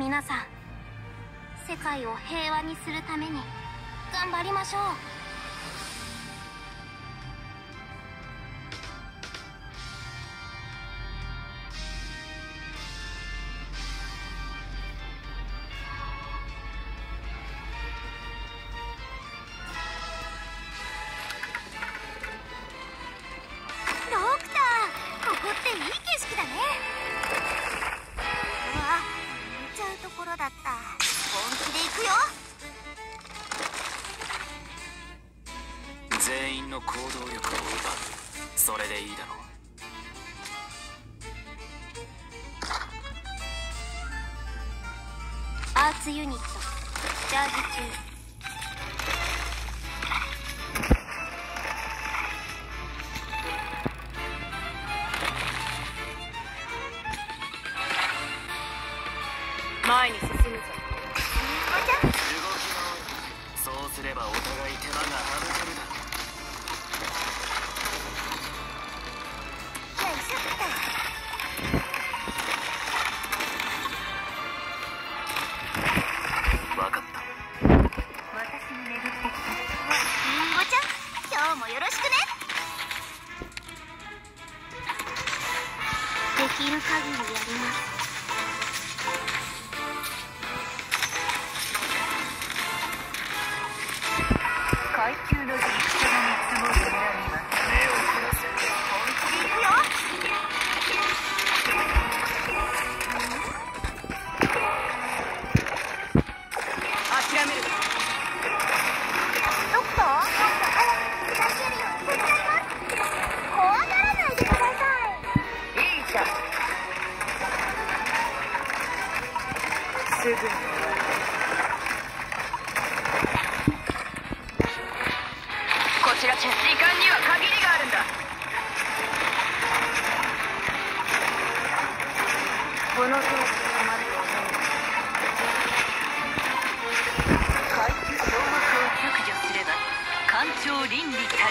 皆さん、世界を平和にするために頑張りましょう。 全員の行動力を奪う。それでいいだろう。 アーツユニットチャージ中。前に進むぞ。 そうすればお互い手間が省けるだろう。分かった。私に巡ってきた。 りんごちゃん、今日もよろしくね。 できる限りやります。 階級の実力者が見積もる狙いは目を凝らせ。 本気でいくよ。 諦める。 ドクター、早く出せるように手伝います。怖がらないでください。 いいじゃん。すぐに終わる。こちら時間には限りがあるんだ。この装置で止まると思う。 階級総幕を削除すれば官庁倫理たり。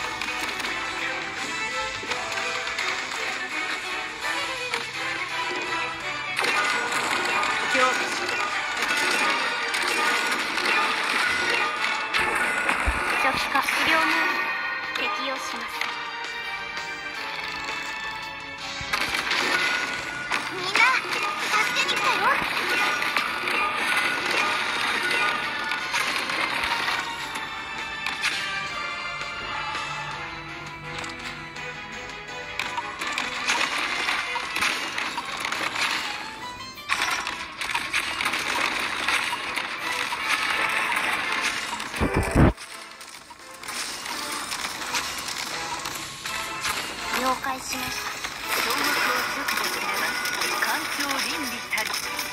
強化し初期化医療モード適用します。 みんな助けに来たよ。 了解しました。 総幕を削除すれば官庁倫理たり。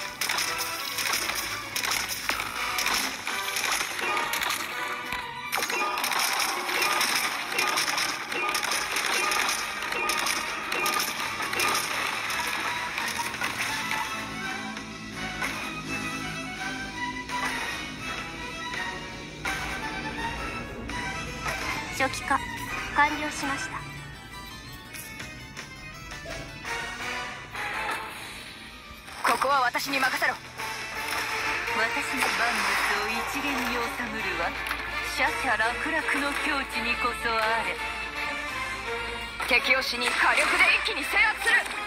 初期化完了しました。ここは私に任せろ。 私の万物を一元に収むるは奢々楽々の境地にこそあれ。 敵を死に火力で一気に制圧する。